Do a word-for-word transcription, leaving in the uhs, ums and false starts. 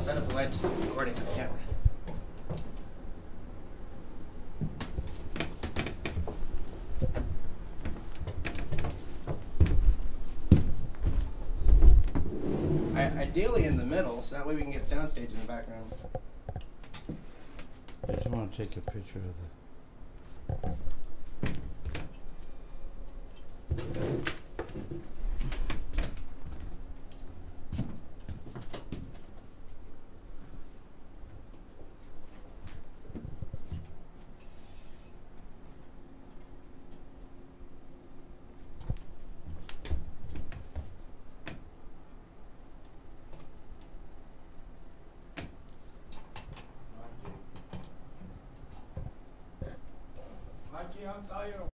set up the lights according to the camera. I, ideally in the middle, so that way we can get soundstage in the background. I just want to take a picture of the. Aquí, aquí,